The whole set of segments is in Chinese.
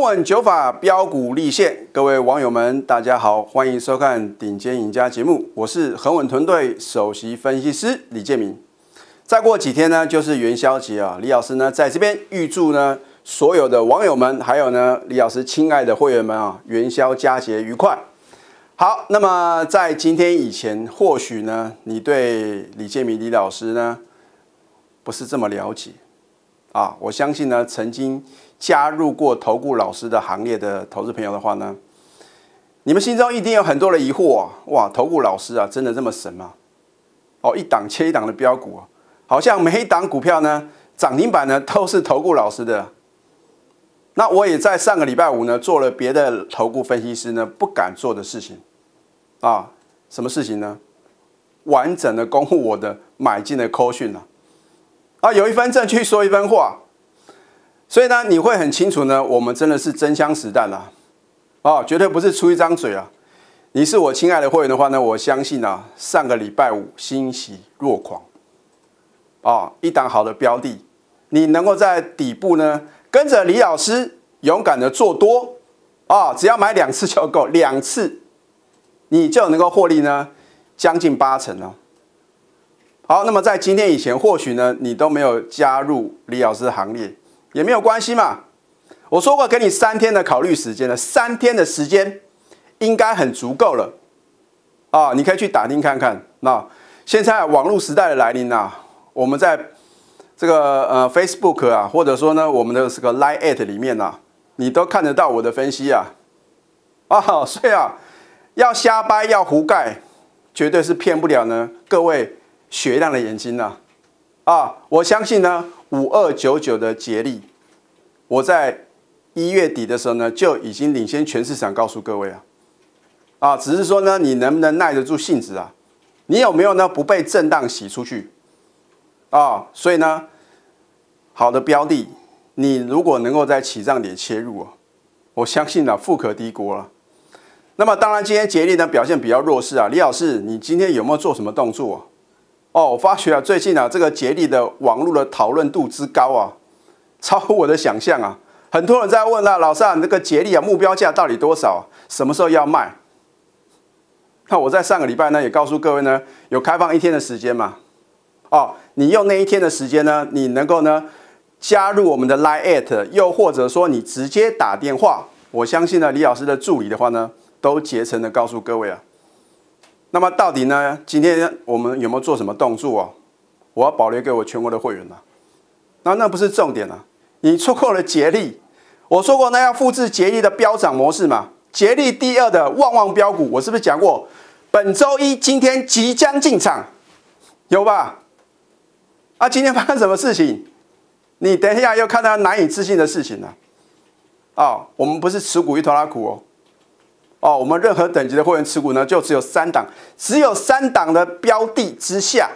稳九法标股立现，各位网友们，大家好，欢迎收看顶尖赢家节目，我是恒稳团队首席分析师李建明。再过几天呢，就是元宵节啊，李老师呢在这边预祝呢所有的网友们，还有呢李老师亲爱的会员们啊，元宵佳节愉快。好，那么在今天以前，或许呢你对李建明李老师呢不是这么了解啊，我相信呢曾经加入过投顾老师的行列的投资朋友的话呢，你们心中一定有很多的疑惑啊！哇，投顾老师啊，真的这么神吗？哦，一档接一档的标股啊，好像每一档股票呢，涨停板呢都是投顾老师的。那我也在上个礼拜五呢，做了别的投顾分析师呢不敢做的事情啊，什么事情呢？完整的公布我的买进的扣讯啊，有一分证据说一分话。所以呢，你会很清楚呢，我们真的是真枪实弹绝对不是出一张嘴啊！你是我亲爱的会员的话呢，我相信啊，上个礼拜五欣喜若狂一档好的标的，你能够在底部呢，跟着李老师勇敢的做多只要买2次就够，2次你就能够获利呢，将近80%哦。好，那么在今天以前，或许呢，你都没有加入李老师的行列。也没有关系嘛，我说过给你3天的考虑时间了，3天的时间应该很足够了你可以去打听看看。那现在网络时代的来临我们在这个Facebook 或者说呢我们的这个 Line@ 里面你都看得到我的分析所以要瞎掰要胡盖，绝对是骗不了呢各位雪亮的眼睛我相信呢5299的捷力，我在1月底的时候呢，就已经领先全市场告诉各位只是说呢，你能不能耐得住性子你有没有呢不被震荡洗出去所以呢，好的标的，你如果能够在起涨点切入我相信富可敌国了。那么当然，今天捷力呢表现比较弱势李老师，你今天有没有做什么动作我发觉最近这个捷力的网络的讨论度之高超乎我的想象很多人在问老师那个捷力目标价到底多少？什么时候要卖？那我在上个礼拜呢也告诉各位呢，有开放1天的时间嘛你用那1天的时间呢，你能够呢加入我们的 Line@， 又或者说你直接打电话，我相信呢李老师的助理的话呢，都竭诚的告诉各位那么到底呢，今天我们有没有做什么动作我要保留给我全国的会员那不是重点你错过了捷力，我说过呢要复制捷力的飙涨模式嘛。捷力第2的旺标股，我是不是讲过本周一今天即将进场？有吧？今天发生什么事情？你等一下又看到难以置信的事情我们不是持股一拖拉苦我们任何等级的会员持股呢，就只有3档，只有3档的标的之下，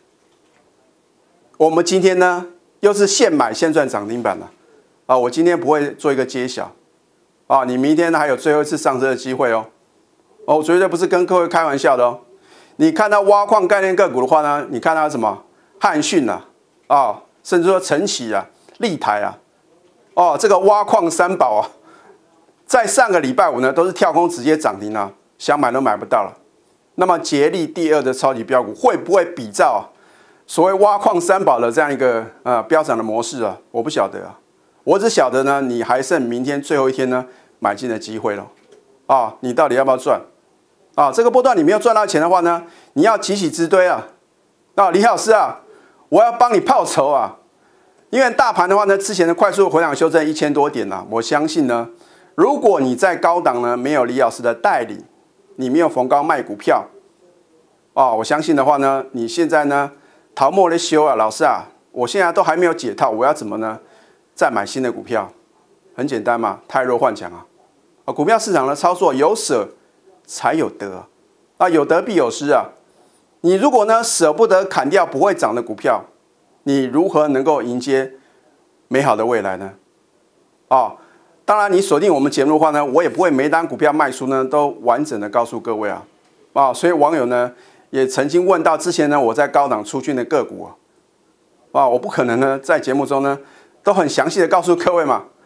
我们今天呢又是现买现赚涨停板我今天不会做一个揭晓你明天还有最后一次上车的机会我绝对不是跟各位开玩笑的你看到挖矿概念个股的话呢，你看到什么汉讯甚至说晨起立台这个挖矿3宝在上个礼拜五呢，都是跳空直接涨停想买都买不到了。那么捷力第2的超级标股会不会比照所谓挖矿3宝的这样一个飙涨的模式我不晓得我只晓得呢，你还剩明天最后一天呢买进的机会了你到底要不要赚这个波段你没有赚到钱的话呢，你要急起直追李老师我要帮你报仇因为大盘的话呢，之前的快速回档修正1000多点我相信呢。如果你在高档呢没有李老师的带领，你没有逢高卖股票我相信的话呢，你现在呢逃莫的修老师我现在都还没有解套，我要怎么呢再买新的股票？很简单嘛，汰弱换强股票市场的操作有舍才有得有得必有失你如果呢舍不得砍掉不会涨的股票，你如何能够迎接美好的未来呢当然，你锁定我们节目的话呢，我也不会每单股票卖出呢都完整的告诉各位所以网友呢也曾经问到，之前呢我在高档出军的个股我不可能呢在节目中呢都很详细的告诉各位嘛。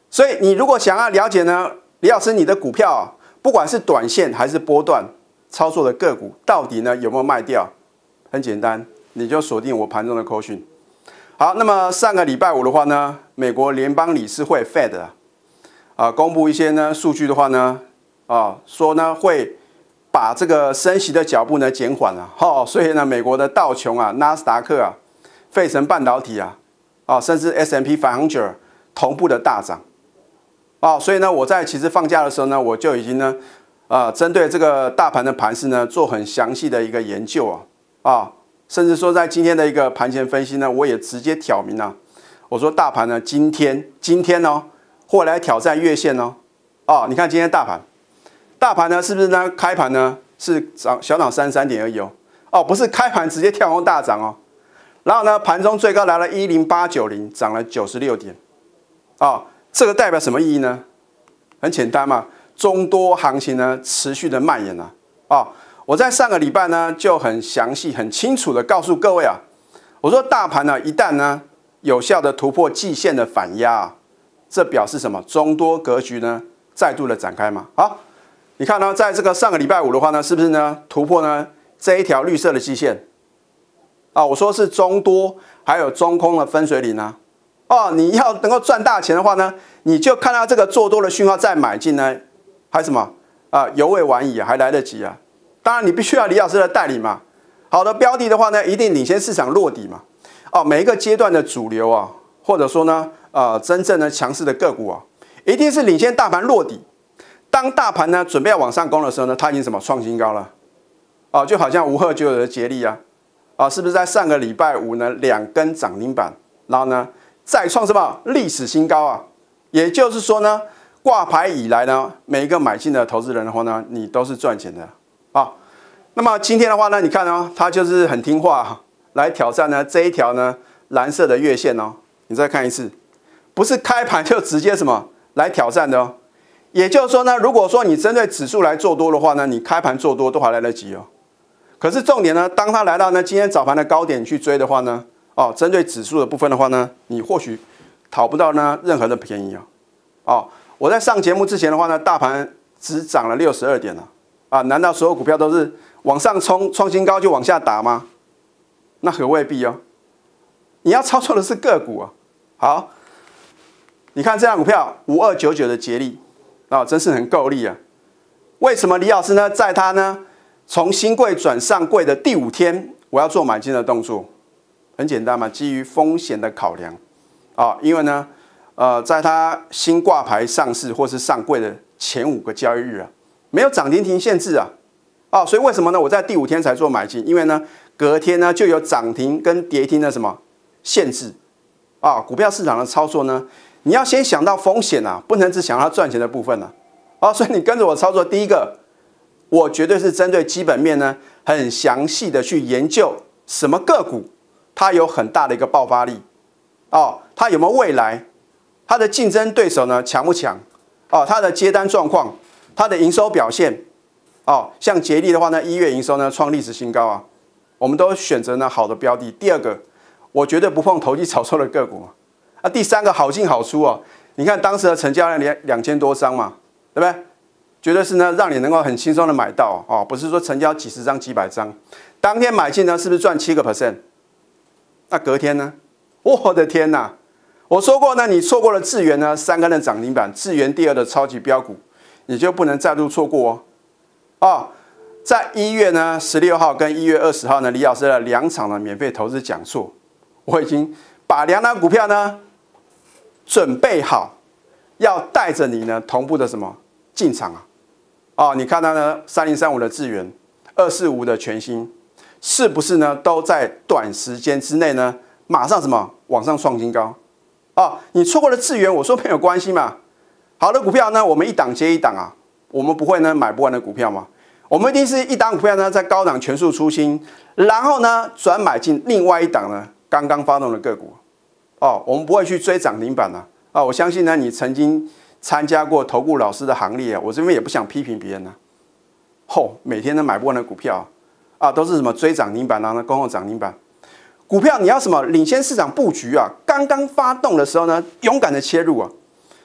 所以你如果想要了解呢，李老师你的股票啊，不管是短线还是波段操作的个股，到底呢有没有卖掉？很简单，你就锁定我盘中的扣讯。好，那么上个礼拜五的话呢，美国联邦理事会 Fed 公布一些呢数据的话呢，说呢会把这个升息的脚步呢减缓了，所以呢美国的道琼啊、纳斯达克啊、费城半导体甚至 S&P 500同步的大涨，所以呢我在其实放假的时候呢，我就已经呢针对这个大盘的盘势呢做很详细的一个研究甚至说在今天的一个盘前分析呢，我也直接挑明了，我说大盘呢今天会来挑战月线你看今天大盘呢是不是呢开盘呢是小涨33点而已不是开盘直接跳空大涨然后呢盘中最高来了10890，涨了96点这个代表什么意义呢？很简单嘛，中多行情呢持续的蔓延我在上个礼拜呢就很详细、很清楚的告诉各位我说大盘呢一旦呢有效的突破季线的反压这表示什么？中多格局呢再度的展开嘛。好，你看呢，在这个上个礼拜五的话呢，是不是呢突破呢这一条绿色的季线我说是中多还有中空的分水岭你要能够赚大钱的话呢，你就看到这个做多的讯号再买进呢，还什么犹未晚矣还来得及当然，你必须要李老师的带领嘛。好的标的的话呢，一定领先市场落底嘛。每一个阶段的主流或者说呢，真正的强势的个股一定是领先大盘落底。当大盘呢准备要往上攻的时候呢，它已经什么创新高了就好像无赫就有的捷力是不是在上个礼拜五呢2根涨停板，然后呢再创什么历史新高也就是说呢，挂牌以来呢，每一个买进的投资人的话呢，你都是赚钱的。那么今天的话呢，你看它就是很听话来挑战呢这一条呢蓝色的月线你再看一次，不是开盘就直接什么来挑战的也就是说呢，如果说你针对指数来做多的话呢，你开盘做多都还来得及可是重点呢，当它来到呢今天早盘的高点去追的话呢，针对指数的部分的话呢，你或许讨不到呢任何的便宜我在上节目之前的话呢，大盘只涨了62点难道所有股票都是往上冲创新高就往下打吗？那可未必你要操作的是个股好，你看这张股票5299的捷力真是很够力为什么李老师呢在它呢从新贵转上柜的第5天，我要做买进的动作？很简单嘛，基于风险的考量因为呢在它新挂牌上市或是上柜的前5个交易日没有涨停限制所以为什么呢？我在第5天才做买进，因为呢隔天呢就有涨停跟跌停的什么限制股票市场的操作呢，你要先想到风险不能只想到赚钱的部分所以你跟着我操作，第一个，我绝对是针对基本面呢很详细的去研究什么个股它有很大的一个爆发力它有没有未来，它的竞争对手呢强不强它的接单状况，它的营收表现像捷力的话呢，1月营收呢创历史新高我们都选择呢好的标的。第二个，我绝对不碰投机炒作的个股第三个，好进好出你看当时的成交量2000多张嘛，对不对？绝对是呢让你能够很轻松的买到不是说成交几十张几百张，当天买进呢是不是赚7%？那隔天呢，我的天哪！我说过呢，你错过了智原呢3根的涨停板，智原第2的超级标股，你就不能再度错过在1月呢16号跟1月20号呢，李老师的2场的免费投资讲座，我已经把2档股票呢准备好，要带着你呢同步的什么进场你看到呢3035的智原，245的全新，是不是呢都在短时间之内呢马上什么往上创新高你错过了智原，我说没有关系嘛。好的股票呢，我们一档接一档我们不会呢买不完的股票嘛。我们一定是一档股票呢在高档全数出清，然后呢转买进另外一档呢刚刚发动的个股我们不会去追涨停板我相信呢你曾经参加过投顾老师的行列我这边也不想批评别人每天都买不完的股票都是什么追涨停板然后攻后涨停板。股票你要什么领先市场布局刚刚发动的时候呢，勇敢的切入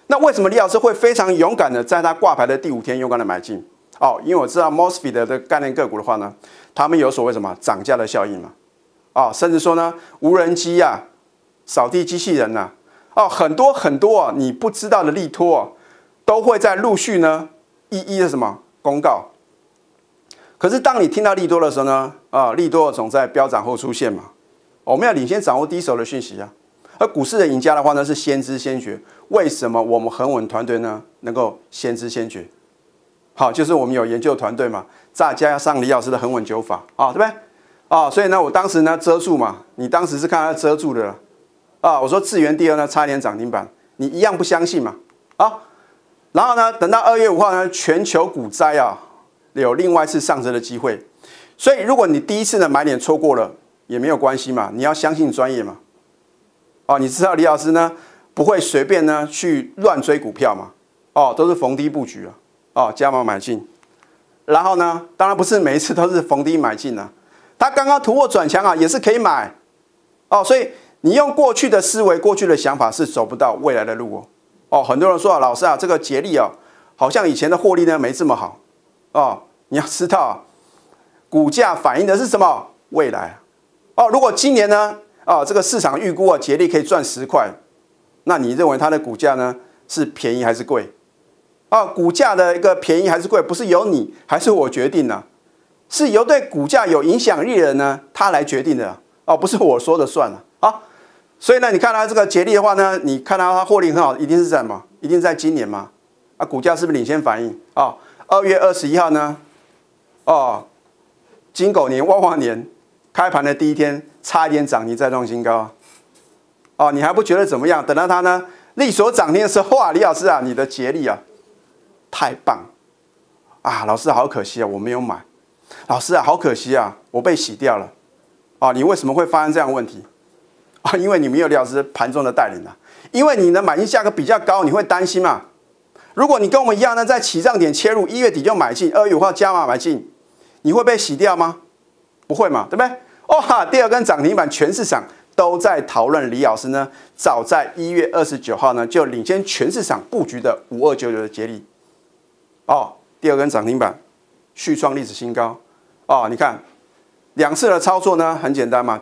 那为什么李老师会非常勇敢的在它挂牌的第5天勇敢的买进？哦，因为我知道 MOSFET 的概念个股的话呢，他们有所谓什么涨价的效应嘛，哦，甚至说呢，无人机啊、扫地机器人呐、哦，很多很多啊，你不知道的利多啊，都会在陆续呢一一的什么公告。可是当你听到利多的时候呢，利多总在飙涨后出现嘛，我们要领先掌握第一手的讯息啊。而股市的赢家的话呢，是先知先觉。为什么我们恒稳团队呢能够先知先觉？好，就是我们有研究团队嘛，大家要上李老师的恒稳9法啊，对不对？啊，所以呢，我当时呢遮住嘛，你当时是看他遮住的了啊。我说智原第2呢差一点涨停板，你一样不相信嘛？啊，然后呢，等到2月5号呢，全球股灾啊，有另外一次上升的机会。所以如果你第一次的买点错过了，也没有关系嘛，你要相信专业嘛。哦，你知道李老师呢不会随便呢去乱追股票嘛？哦，都是逢低布局啊，哦，加码买进。然后呢，当然不是每一次都是逢低买进啊，它刚刚突破转强啊，也是可以买。哦，所以你用过去的思维、过去的想法是走不到未来的路哦。哦，很多人说啊，老师啊，这个捷力啊，好像以前的获利呢没这么好。哦，你要知道啊，股价反映的是什么？未来。哦，如果今年呢？这个市场预估啊，捷力可以赚10块，那你认为它的股价呢是便宜还是贵？股价的一个便宜还是贵，不是由你还是我决定的，是由对股价有影响力的人呢他来决定的不是我说的算了啊。所以呢，你看它这个捷力的话呢，你看到它获利很好，一定是在什么？一定在今年嘛？股价是不是领先反应啊？2月21号呢？金狗年旺旺年开盘的第一天。差一点涨停再创新高你还不觉得怎么样？等到它呢力所涨停的时候，哇，李老师啊，你的捷力啊，太棒啊！老师好可惜啊，我没有买。老师啊，好可惜啊，我被洗掉了你为什么会发生这样的问题因为你没有李老师盘中的带领啊，因为你的买进价格比较高，你会担心嘛？如果你跟我们一样呢，在起涨点切入，1月底就买进，2月5号加码买进，你会被洗掉吗？不会嘛，对不对？第2根涨停板，全市场都在讨论李老师呢。早在1月29号呢，就领先全市场布局的5299的捷力。第2根涨停板，续创历史新高。你看2次的操作呢，很简单嘛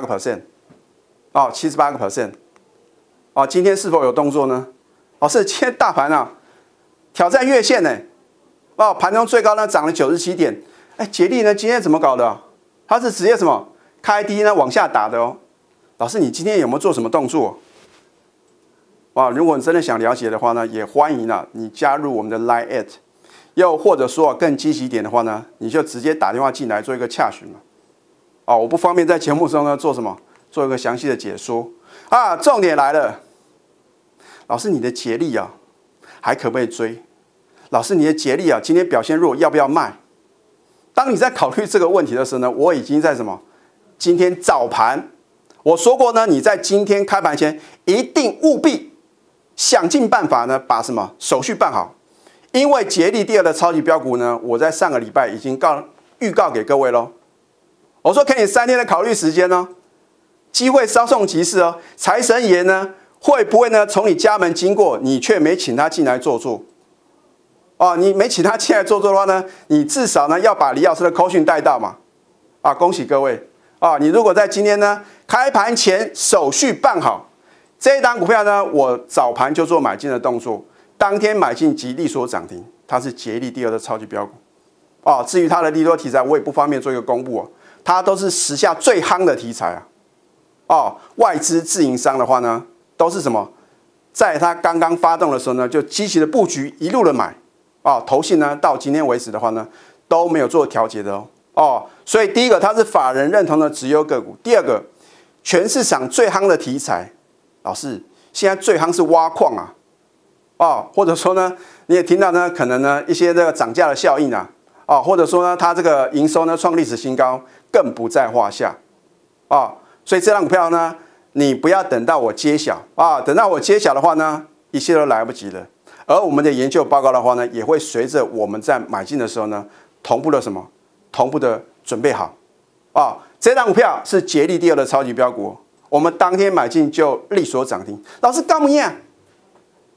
，78%。78%。今天是否有动作呢？是今天大盘啊挑战月线呢。盘中最高呢涨了97点。捷力呢今天怎么搞的？它是直接什么开低呢往下打的哦。老师，你今天有没有做什么动作？如果你真的想了解的话呢，也欢迎你加入我们的 Line@， 又或者说更积极一点的话呢，你就直接打电话进来做一个洽询嘛。我不方便在节目中呢做什么，做一个详细的解说重点来了，老师，你的捷力啊还可不可以追？老师，你的捷力啊今天表现弱，要不要卖？当你在考虑这个问题的时候呢，我已经在什么？今天早盘我说过呢，你在今天开盘前一定务必想尽办法呢，把什么手续办好。因为捷力第2的超级标股呢，我在上个礼拜已经预告给各位咯。我说给你3天的考虑时间哦，机会稍纵即逝哦。财神爷呢会不会呢从你家门经过，你却没请他进来坐坐？你没请他进来坐坐的话呢，你至少呢要把李老师的扣讯带到嘛。恭喜各位你如果在今天呢开盘前手续办好，这一档股票呢，我早盘就做买进的动作，当天买进即力所涨停，它是捷力第2的超级标股至于它的利多题材，我也不方便做一个公布它都是时下最夯的题材外资自营商的话呢，都是什么？在它刚刚发动的时候呢，就积极的布局，一路的买投信呢到今天为止的话呢，都没有做调节的所以第一个它是法人认同的直优个股，第2个全市场最夯的题材，老师现在最夯是挖矿或者说呢你也听到呢可能呢一些这个涨价的效应或者说呢它这个营收呢创历史新高，更不在话下所以这档股票呢，你不要等到我揭晓等到我揭晓的话呢，一切都来不及了。而我们的研究报告的话呢，也会随着我们在买进的时候呢，同步的什么？同步的准备好这档股票是捷力第2的超级标股，我们当天买进就力所涨停。老师干嘛呀？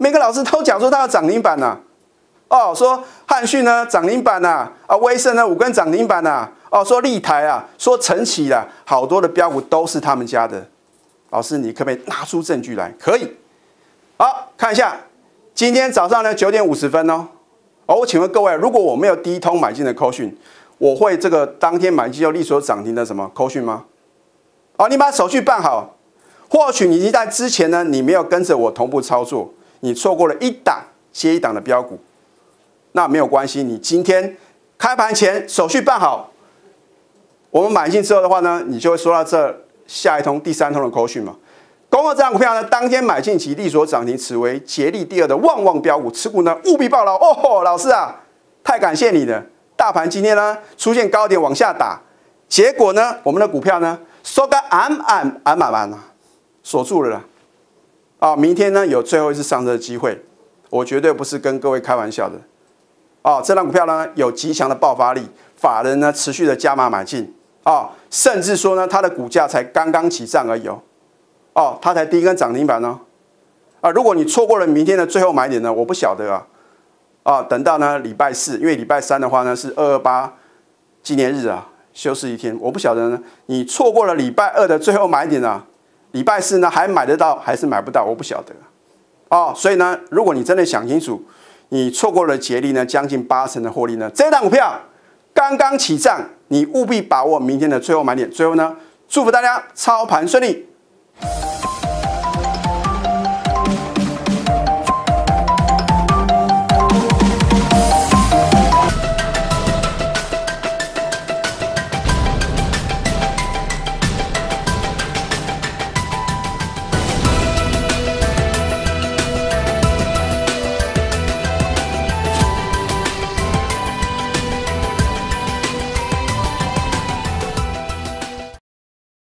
每个老师都讲说它要涨停板呐、哦，说汉讯呢涨停板呐，威盛呢5根涨停板呐，哦，说立台啊，说晨起啦，好多的标股都是他们家的。老师，你可不可以拿出证据来？可以。好，看一下，今天早上呢9点50分哦。哦，我请问各位，如果我没有第一通买进的扣讯，我会这个当天买进就立所涨停的什么扣讯吗？哦，你把手续办好，或许你在之前呢，你没有跟着我同步操作，你错过了一档接一档的标股，那没有关系，你今天开盘前手续办好，我们买进之后的话呢，你就会收到这下一通、第3通的扣讯嘛。恭贺这张股票呢，当天买进即立所涨停，此为捷力第2的旺旺标股，持股呢务必抱牢哦。老师啊，太感谢你了。大盘今天呢出现高点往下打，结果呢，我们的股票呢收个满啊，锁住了啦。啊，明天呢有最后一次上车的机会，我绝对不是跟各位开玩笑的。哦，这张股票呢有极强的爆发力，法人呢持续的加码买进啊，甚至说呢它的股价才刚刚起涨而已哦。哦，它才第一根涨停板哦。啊，如果你错过了明天的最后买点呢，我不晓得啊。啊，等到呢礼拜4，因为礼拜3的话呢是228纪念日啊，休市一天，我不晓得呢你错过了礼拜2的最后买点啊，礼拜4呢还买得到还是买不到，我不晓得。哦，所以呢，如果你真的想清楚，你错过了捷力呢将近80%的获利呢，这档股票刚刚起涨，你务必把握明天的最后买点。最后呢，祝福大家操盘顺利。